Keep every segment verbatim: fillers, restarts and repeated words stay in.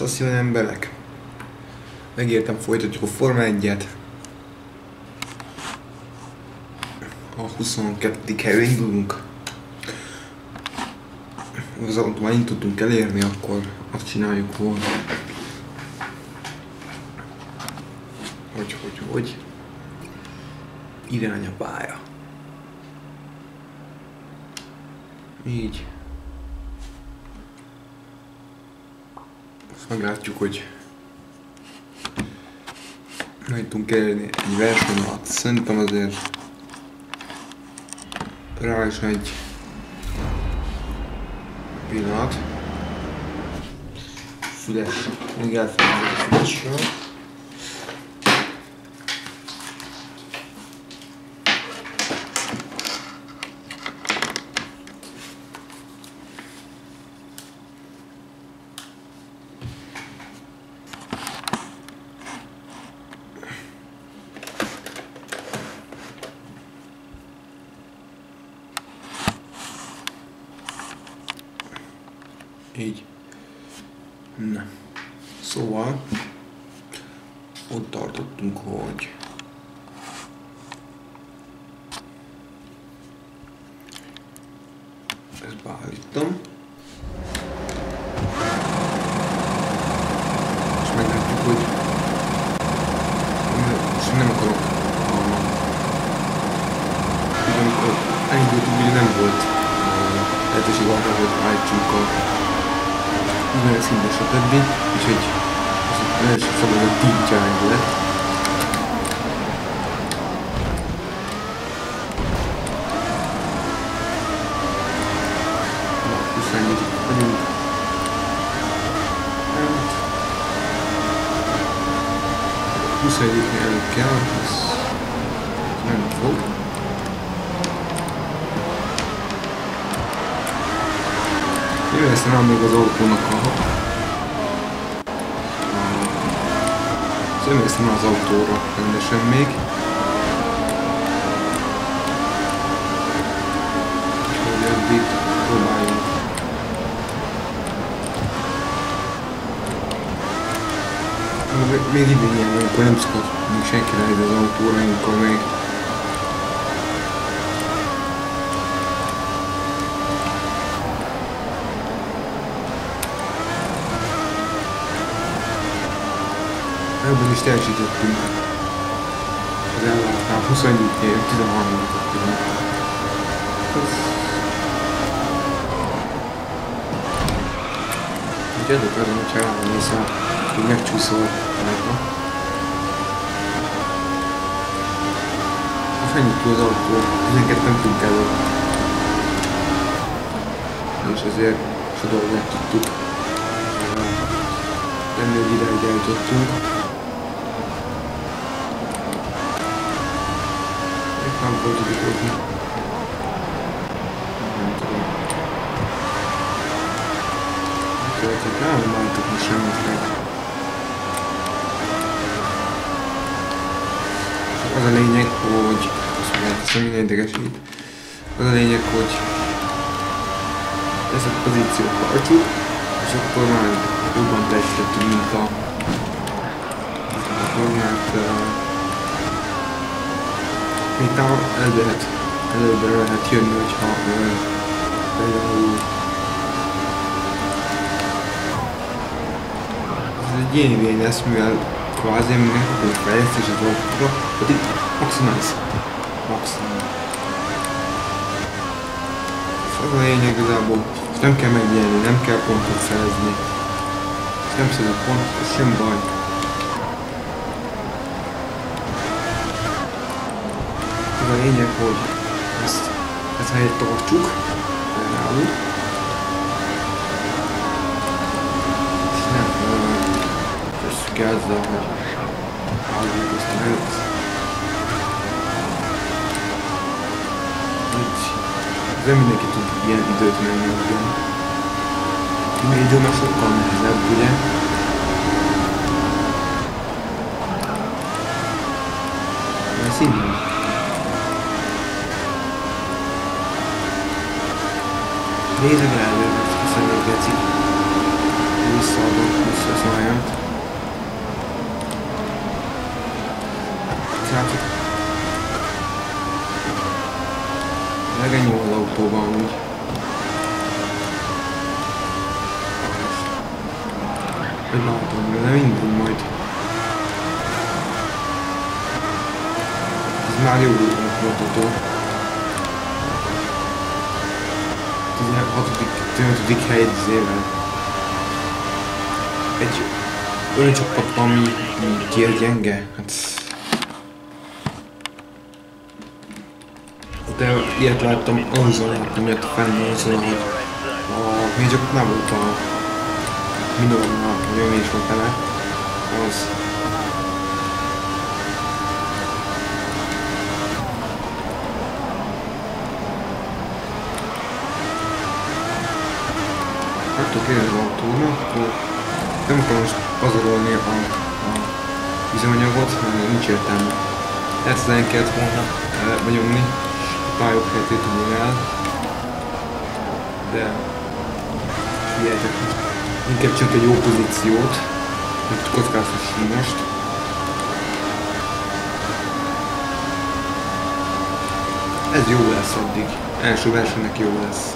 Szia emberek! Megértem, folytatjuk a Forma egyet. A huszonkettedik helyre indulunk. Az autót már így tudtunk elérni, akkor azt csináljuk volna. Hogy, hogy, hogy? Irány a pálya. Így. Azt meglátjuk, hogy meg tudunk elérni egy verseny alatt. Szerintem azért rá is egy pillanat. Füles. Még elfelejtem a fülesről. Így. Na. Szóval ott tartottunk, hogy ezt beállítom. És meglátjuk, hogy most nem akarok amikor elindultunk, ugye nem volt lehetőség arra, hogy állítsunk a mivel szinte stb. Úgyhogy az első szabad a tígyány lett. Na, huszonegyedik vagyunk. huszonegyediknél előbb kell, az nem fog. Jó, ezt nem még az autónak a... Nem észre az autóra rendesen még. Úgyhogy eddig próbáljunk. Még idén ilyen van, akkor nem szokott még senki rájön az autóra, amikor még ebben is teljesítettünk. Az elvártnál huszonegyediknél tizenharmadikot tudunk. Úgyhogy ezek azon, hogyha ránéz, hogy megcsúszol rajta. Most ennyit túl az autó, ezeket nem tudunk előtt. És ezért ezt a dolgot meg tudtuk tenni, hogy ideig eljutottunk. Nem volt tudjuk hozni. Nem tudom. Úgyhogy nem váltok most semmit meg. Az a lényeg, hogy... Azt mondják, ezt minden idegesít. Az a lényeg, hogy ezt a pozíciót tartsuk, és akkor már jobban teljesítettünk, mint a... Akkor mert... Mint a el lehet, előbbre lehet jönni, hogyha például ez egy ilyen igény lesz, mivel kvázi aminek a fejlesztés az autóra, pedig maximális. Maximális. És az a lényeg igazából, és nem kell megjelenni, nem kell pontot szerezni. És nem szerez pontot, ez sem baj. Az a lényeg, hogy ezt, ezt helyet tartsuk, például, és nem tesszük ezzel, hogy álljuk ezt a helyet. Így, de mindenki tud ilyen időt menni, ugyan. A idő már sokkal nehezebb, ugye? Ez innen. Nézzük el, hogy ezt kiszedni geci. visszaadom, visszaszállját. Srácok. Legyen jó az autóban amúgy. Hogy látom, de nem mindegy majd. Ez már jó mutató. tizenhatodik tizenötödik helyzével. Egy olyan csapatban, ami kér gyenge. Hát... De ilyet láttam, azon láttam, hogy fenn azon, hogy a... még csak nem volt a... Minornál, hogy ő is volt vele. Az... Hagytok érni az autónak, akkor nem akarom most pazarolni a, a üzemanyagot, mert nincs értelme. Egyszerűen kellett volna benyomni, a pályok helyét tudni el, de figyeljetek, inkább csak egy jó pozíciót, hogy kockáztassunk most. Ez jó lesz addig, első versenynek jó lesz.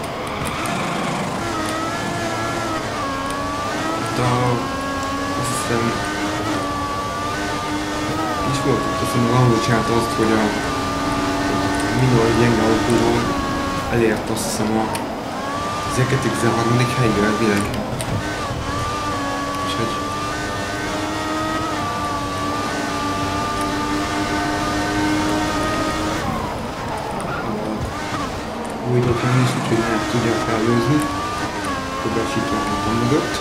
A, azt hiszem, is volt, azt hiszem, Lando csinálta azt, hogy a minor gyenge autóról elért azt hiszem a tizenkettő-tizenharmadik helyre elvileg. És hogy... Újdok lenni is, úgyhogy nem tudják előzni. Próbálsítják a mögött.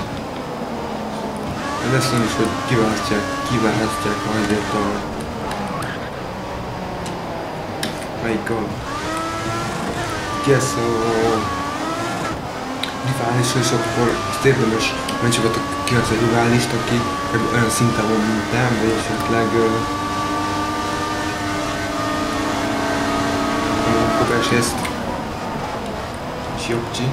Lesz olyan is, hogy kiválasztják, kiválasztják azért a... Melyik a... Ki lesz a... rivális, és akkor azt érdemes meccsokat kiválasztani egy riválist, aki olyan szinten van, mint nem, vagy esetleg... A kopás ezt... Siopcsi.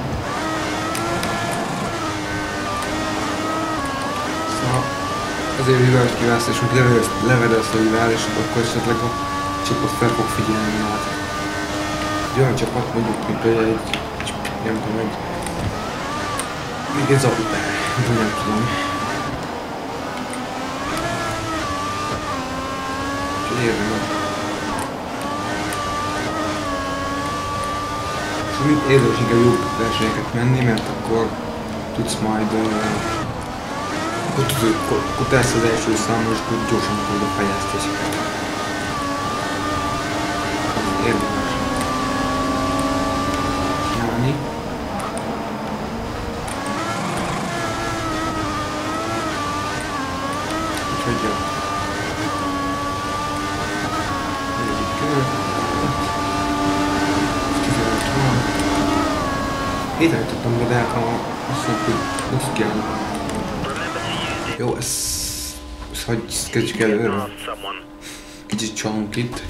Azért rivális kiválasztás, és amikor levedesz a rivális, akkor esetleg a csapat fel fog figyelni rád. Egy olyan csapat, mondjuk, mint például egy, egy nem tudom, egy... még egy Zabutár, nem tudom. Úgyhogy érdemes. És érdemes inkább jobb versenyeket menni, mert akkor tudsz majd... Akkor, akkor persze az első számos, és akkor gyorsan tudod a fejlesztéseket. Érdemes. Csinálni. Úgyhogy jó. Egyik kör. tizenöt van. Héten tudtam be, de hát azt mondjuk, hogy azt kell. Jó, ezt... ezt hagyj, ezt kezdjük előre. Kicsit csalunk itt.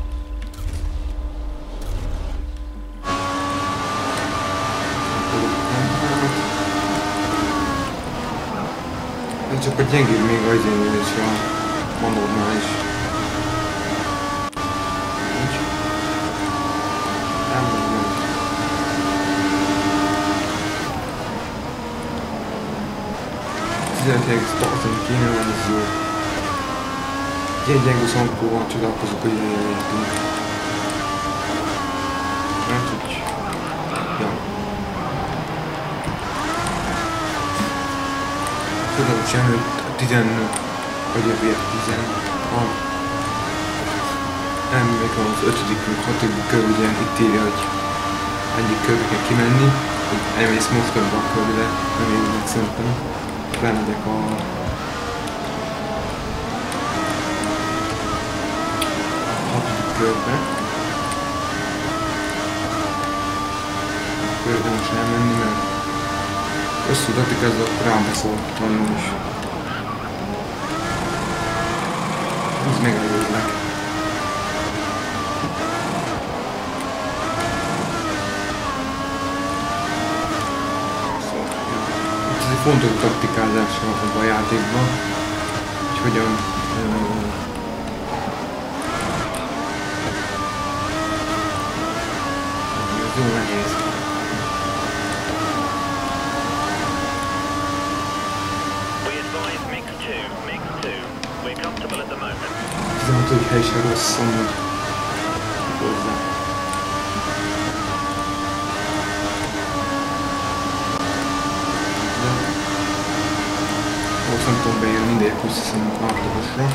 Ez csak a gyengébb még az én és a manódnál is. Nincs. Nem, nem, nem. tizenöt startolni kéne, mert ez jó. Ilyen gyengű szankóval csodálkozok, hogy ide értünk. Mert hogy... ja. Tudom, hogy semmi tizenöt, vagy jövő tizen. Nem, még az ötödik, hatodik kör, ugye itt írja, hogy egyik körbe kell kimenni, hogy elmész most abba a körbe, nem érnek szerintem. Bemegyek a... hatodik körbe. Körbe most elmenni, mert összudatik ez a rábeszól nagyon is. Ez megelőzlek. fontos taktikázása abban a játékban, hogy hogyan uh, ez jó nehéz. tizenhatodik hely sem rossz amúgy hozzá. De most nem tudom bejönni, mindegy, plusz hiszem a átlagosra.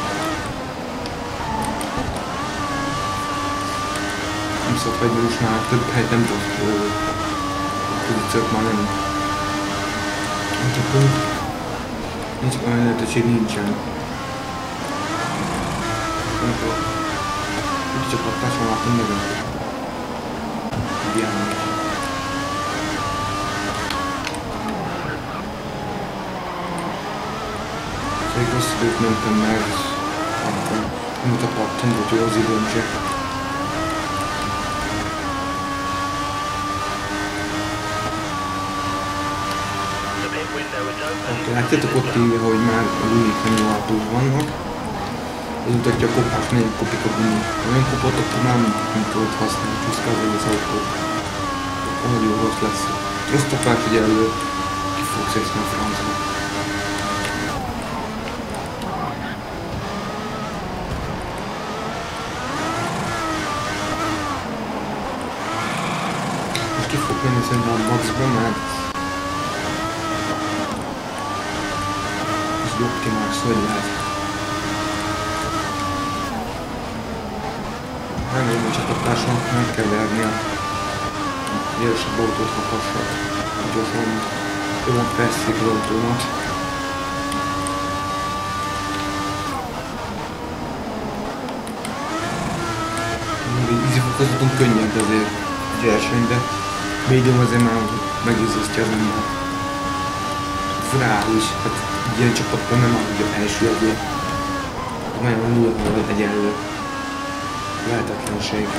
Nem szólt hagyni, most már több helyt nem tudok, a pozíciók már nem. Nem csak úgy, nincs olyan lehetőség nincsen. Úgy csak a társadalmat látom meg a diámon. Még rossz időt mentem meg, akkor mutathattam, hogy jó az időm se. Akkor látjátok ott írja, hogy már a unik nyomhatók vannak. Ez mutatja a kopás, melyik kopik a gumi. Olyan kopot, akkor már nem tudod használni, csúszkál az egész autó. Ahogy jó rossz lesz. Rossz a felfigyelő, ki fogsz eszni a francba. Most ki fog menni szerintem a maxba, mert ez egy optimális, hogy lehet. Remélem, hogy csapattársnak meg kell verni a élesebb autót kapassak. Gyorsan jobban presszik az autómat. Mindig ízifokozatunk könnyebb azért egy verseny, de médium azért már megízasztja az ember. Furál is, hát ilyen csapatban nem áll ugye első ezért. Nagyon nulla egyenlő. Lehetetlenség.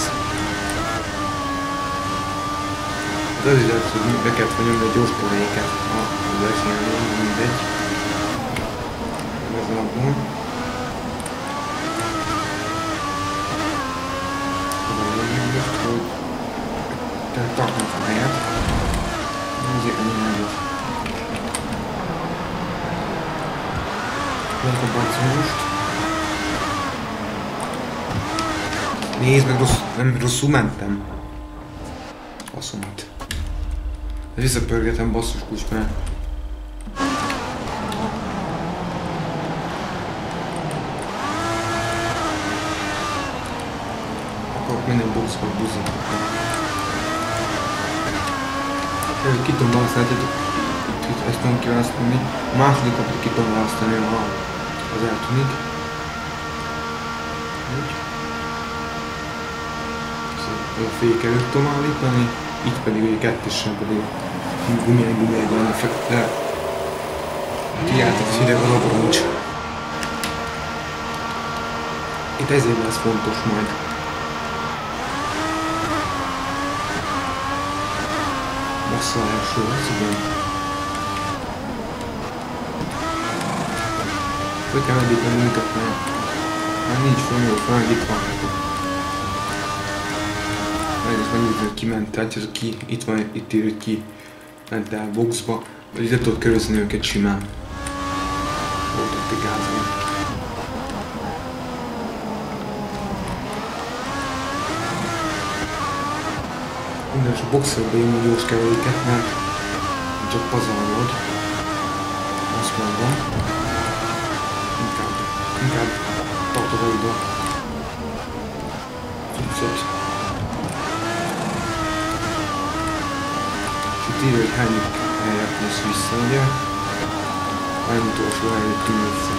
Az az is lehet, hogy be kellett nyomni a gyors poréket a versenyen, mindegy. Ez alapban. Az a lényeg most, hogy tehát tartnak a helyet. Azért ennyi helyet. Vannak a bacimust. Nézd meg, rossz, nem rosszul mentem. Faszomat. Visszapörgetem basszus kucsmát. Akarok menni a boxba, buzi. Ki tudom választani, itt ezt tudom kiválasztani. A másodikat ki tudom választani, az eltűnik. A fék előtt tudom állítani, itt pedig ugye kettősen pedig gumilyen gumilyen van a fekete. Kiállt az hideg az abroncs. Itt ezért lesz fontos majd. Bassza első lesz, igen. Föl kell medíteni minket, mert már nincs fölnyúl, fel, itt van. Ez megnézni, hogy ki ment, tehát ez ki, itt van, itt ír, hogy ki ment el boxba, vagy ide tudod körülzni őket simán. Volt ott egy gázban. Minden is a boxerbe jön a gyors keveréket, mert csak pazarlod. Azt mondom. Inkább, inkább tartod oda. Cuccot. Írja, hogy hány helyet lesz vissza, ugye? Hány utolsó helyet tűn vissza.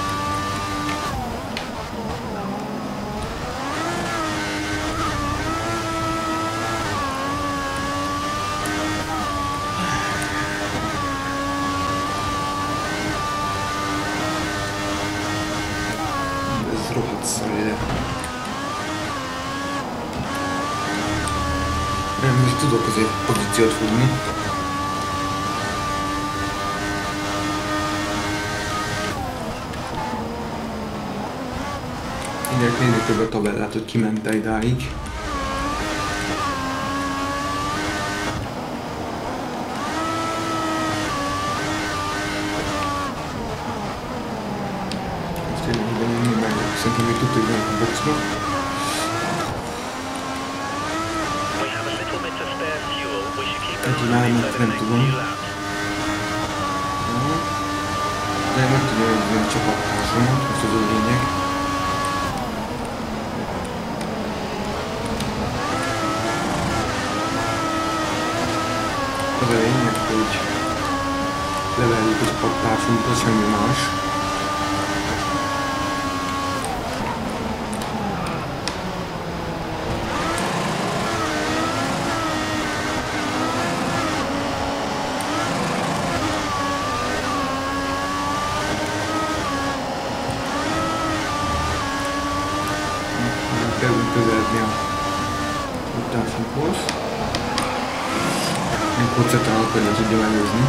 Ez rohadt szar ide. Nem is tudok azért pozíciót fogni. Mindjárt nézni több a tabellát, hogy kiment idáig. Most tényleg ide nyomni meg, szerintem még tudtuk benne a boxba. Egy lánynak nem tudom. De meg tudja nézni a csapattársamat, most az a lényeg. Az a lényeg, hogy leveljük a csapattársunkat, semmi más. Kezdünk közeledni a uttásunkhoz. Még kocetálok, hogy ne tudjam előzni.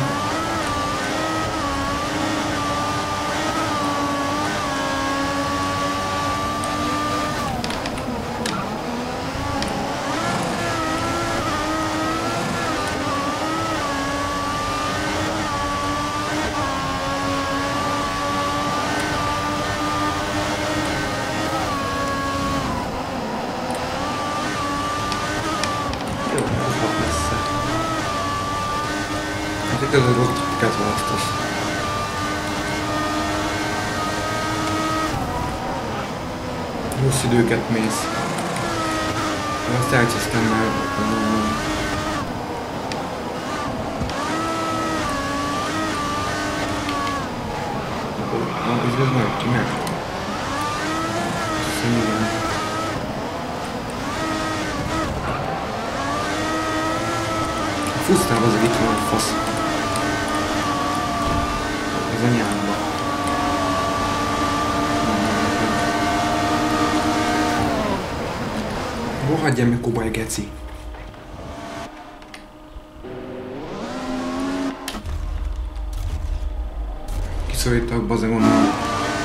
Ez a rossz tikát választasz. Rossz időket mész. Azt elcsesztem már. Na, ez az meg ki meg. Szerintem. Fusztál az itt van a fasz. Az anyámba. Rohadjál meg, kobaj geci. Kiszorítottak bazeg onnan.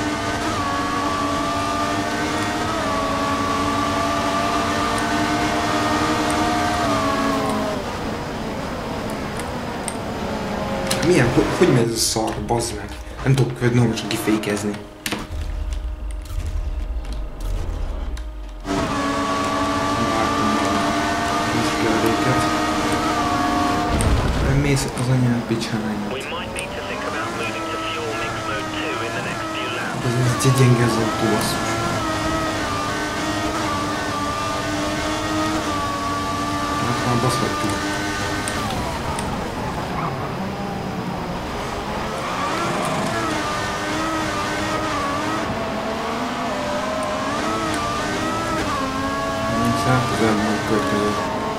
Milyen? Hogy, hogy megy ez a szar, bazd meg? Nem tudok normálisan kifékezni. Most ki a réket. Nem mész az anyád picsáját. Ez egy gyenge ez autó, basszus. Hát már baszhatjuk. Az elmúlt következő.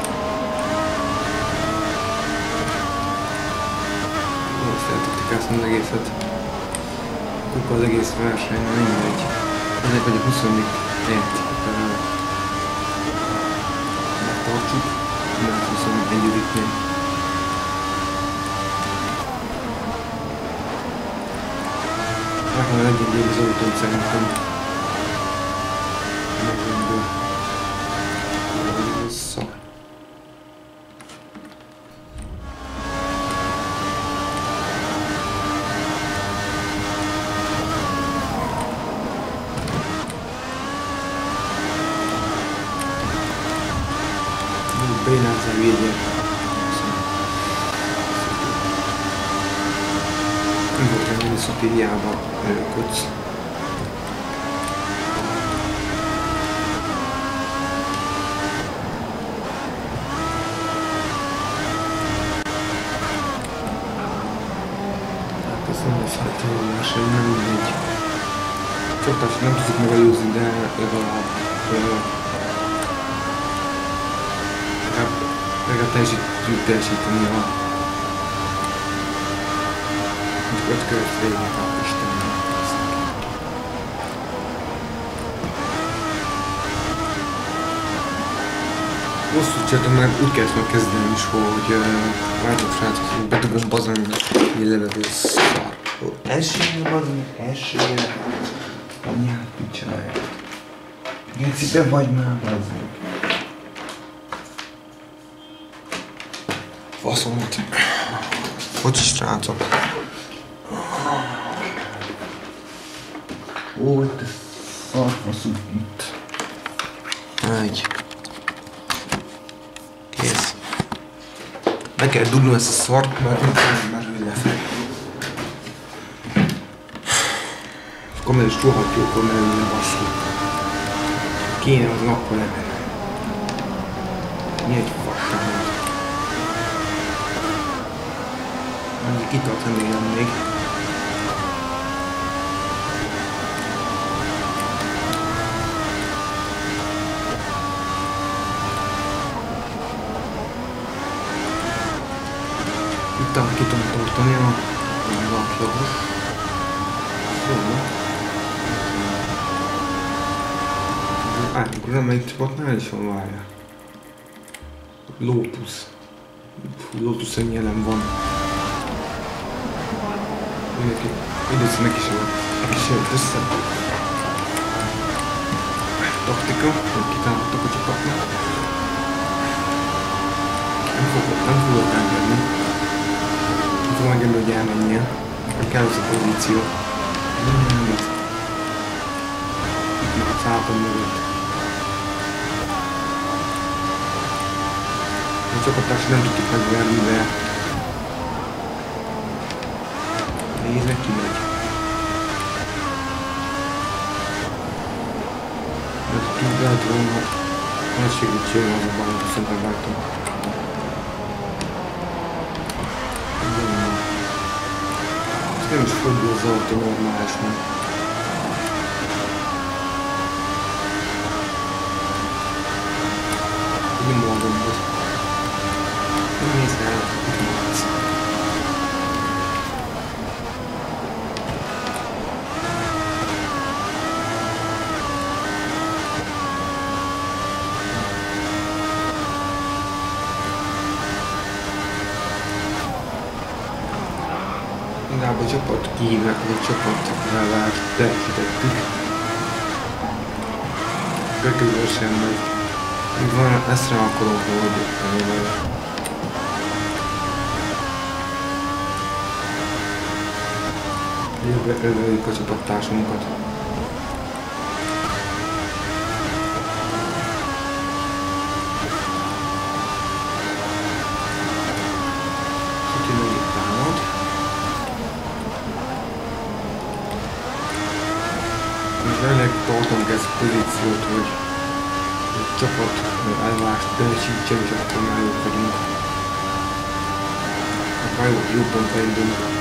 Most eltiktikáztam az egészet. Kuka az egész verseny, nem mindegy. Ezek vagyok huszonnégy megtartsuk. Mert huszonegyediknél. Nekem legyen az autót szerintem. Megindul. Vissza. Bénázzal védje. Nem volt rendben a szapírjába előködsz. Nem mindegy. Csaptás nem tudjuk megelőzni, de legalább legalább teljesítjük teljesíteni a öt követ végig a Istennek. Rosszul csináltam, mert úgy kellett meg kezdeni is, hogy várjuk srácok, hogy bedugom bazán, hogy levegő szar. Esélye bazán, esélye. Anyád picsáját. Gecibe vagy már, bazd meg. Faszomot. Bocsi, srácok. Ó, itt ez szarfaszuk itt. Egy. Kész. Meg kell dugnom ezt a szart, mert nem kell merülni lefelé. Akkor meg is rohadt jókor merülni a basszul. Kéne az nappal lemenni. Mi egy fasság. Annyi kitart remélem még. Itt a ki tudom tartani a lapjogos. Jó. Átugrom, melyik csapatnál is van, várja. Lotus. Fú, Lotus ennyi elem van. Mindenki, időször neki sem neki sem jött össze. Taktika, hogy kitámadtak a csapatnak. Nem fogok, nem fogok engedni. Nem fogom engedni, hogy elmenjen. Nem kell az a pozíció. Nem, itt már a szálltam mögött. A csapattárs nem tudjuk megverni, de nézd, ki megy. De tud lehet volna nagy segítség az a baj, hogy szerintem vágtam. Ezt nem is fordul az autó normálisan. Nem magamhoz. Nem nézd el, hogy maradsz. Inkább a csapat kihívnak, hogy a csapat elvárt teljesítettük. Köközösen megy. Még van, ezt rá akarom fordítani vele. Jövő előjük a csapattársunkat. Kicsi még itt támad. És jelenleg tartom ezt a pozíciót, hogy a csapat elvást teljesítsen, és akkor már jók vagyunk. Akkor jobban fejlődünk.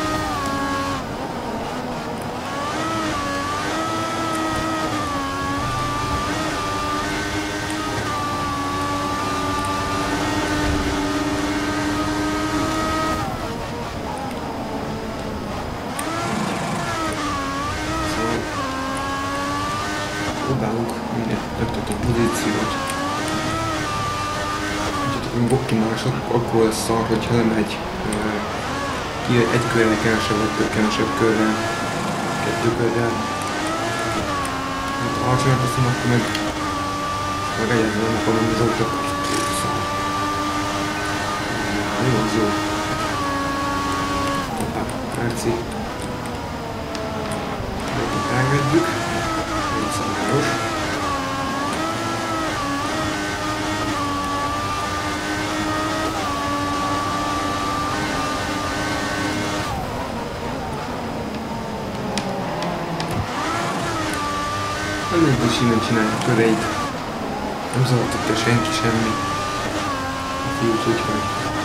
Próbálunk minél megtartani a pozíciót. Úgyhogy amikor optimálisak, akkor lesz szar, hogyha nem egy ki egy körrel kevesebb, vagy több kevesebb körrel, kettő körrel. Ha alacsonyan teszem, akkor meg meg egyáltalán nem akarom az autók. Jó, az jó. Hoppá, perci. Autót elveddük. Szanáros. Nem lehet, hogy innen csinálja a köreit. Nem zavartatja senki semmi. A fiút úgy vagy.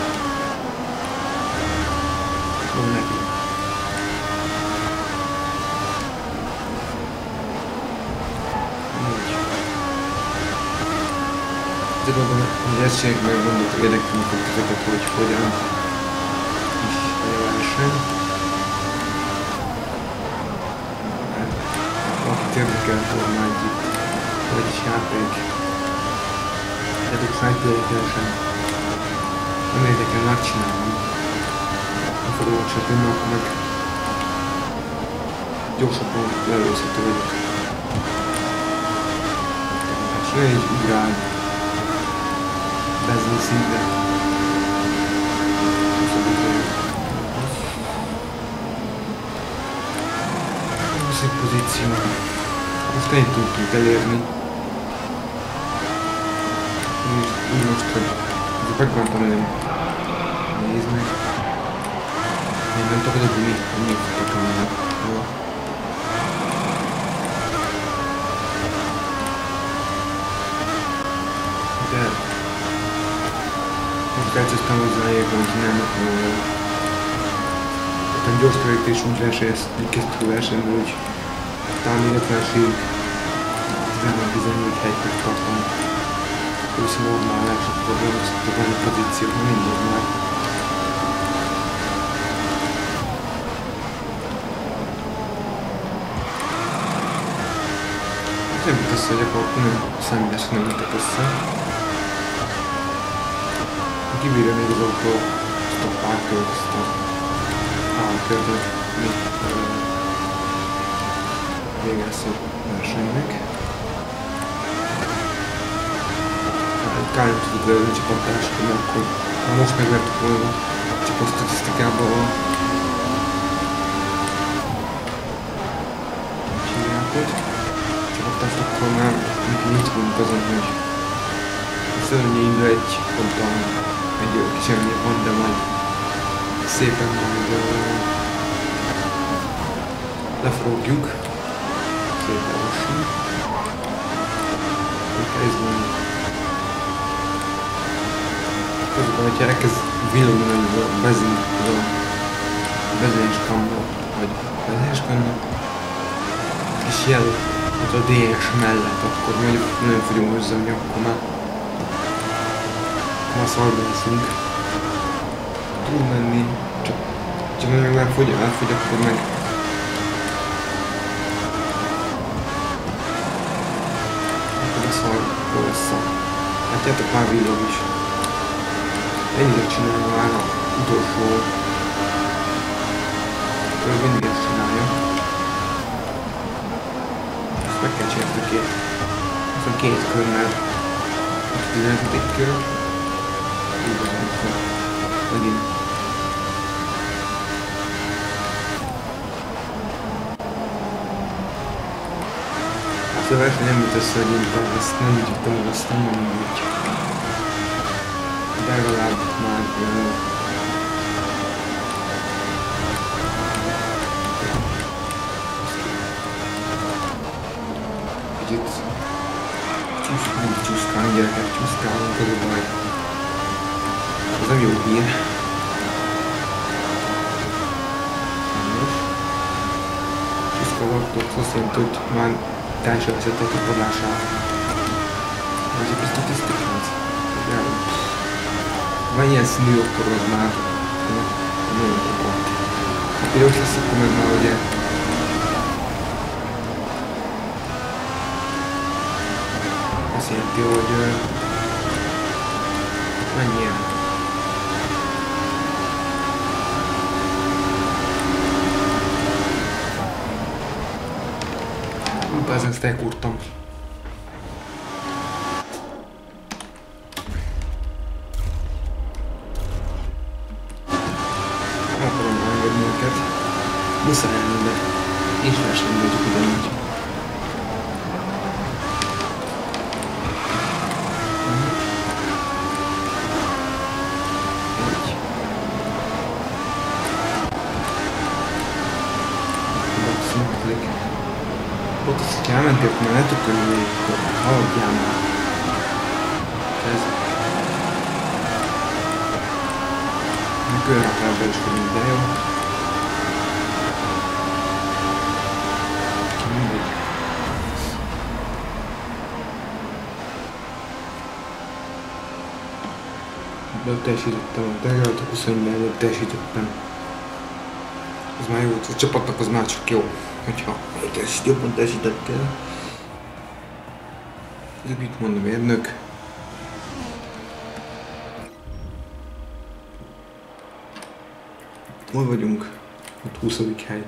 Van neki. De gondolom, hogy ezt csináljuk meg, gondolom, hogy érdekelni fog titeket, hogy hogyan is lehessen. Mert akit érdekel, hogy itt, vagy is játék. Eddig szájtérdekelsen. Nem érdekel, megcsinálom. Nem fogok se tenni, akkor meg gyorsabban lelőzhető vagyok. ne is ugrál. Bezni szinte. Szép pozíció. Most nem tudtunk elérni. Úgy most, hogy megvártam elég. Nézd meg. Én nem tudok, hogy mi, mi futok el. Jó. De most elcsöztem hozzájuk, hogy nem a gyors kerítés verseny, így kezdtük a versenyből, hogy talán ötvenesig tizennégy helyt megtartom. Ősz normál, és akkor beosztottak a pozíciót, nem mindegy már. Nem jut össze, hogy akkor nem számítás nem jutok össze. Kibírja még az autó azt a pár kört, azt a pár kört, hogy mit végez a versenynek. Kár nem tudod lőni a csapattársakat, mert akkor ha most megvertük volna a csapat statisztikában a csinákot. Csapattársak akkor már mit tudunk azon, hogy a szörnye indul egy ponton, egy kis előnye van, de majd szépen majd uh, lefogjuk. Szépen lassan. Úgy kezdünk. Közben, hogyha elkezd villogni a benzin, a benzines kanna, vagy benzines kanna, és jel az a dé es mellett, akkor mondjuk nagyon fogjuk hozzá, akkor már már szarba leszünk. Tud menni, csak, csak meg már fogy, elfogy, akkor meg akkor a szarba lesz a... Látjátok, már villog is. Ennyire csinálja már az utolsó. Ő mindig ezt csinálja. Ezt meg kell csinálni két. Azt a két körnel. Most tizenötödik kör. Úgy az amikor. Megint. Azt a verseny nem jut össze, hogy én ezt nem úgy tudtam, hogy azt nem mondom úgy. De legalább már uh, kicsit csúszkálunk, csúszkálunk, gyerekek, csúszkálunk, az a baj. Ez nem jó hír. Csúszkálunk, azt jelenti, hogy már teljesen veszettek a padlását. Ezek a statisztikát. Van ilyen színű, akkor az már nagyon kopott. Ha piros lesz, akkor meg már ugye azt jelenti, hogy mennyi el. Hoppá, ezen ezt elkurtam. Muszáj elmenni, de és versenyben vagyok ugyanúgy. Egy. Box második. Box, hogyha elmentél, akkor már ne tudok körülni, akkor haladjál már. Ez. A körhátrában is vagyunk, de jó. Előbb teljesítettem, a tegnap huszonnégy előbb teljesítettem. Ez már jó, a csapatnak az már csak jó, hogyha jobban teljesítettél. Ez mit mond a mérnök? Hol vagyunk? Ott huszadik hely.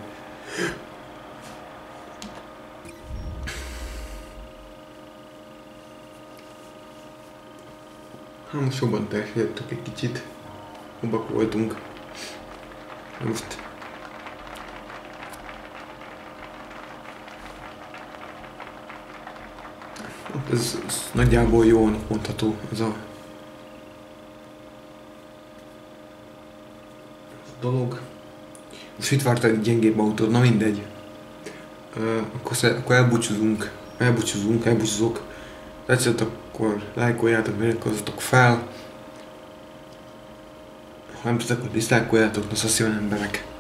Hát most jobban teljesítettük egy kicsit. Jobbak voltunk. Most ez, ez nagyjából jól mondható, ez a, ez a dolog. Most itt várta egy gyengébb autót, na mindegy. Uh, akkor, akkor elbúcsúzunk, elbúcsúzunk, elbúcsúzok. Tetszett, akkor lájkoljátok, iratkozzatok fel. Ha nem tetszett, akkor diszlájkoljátok, na szaszívan emberek.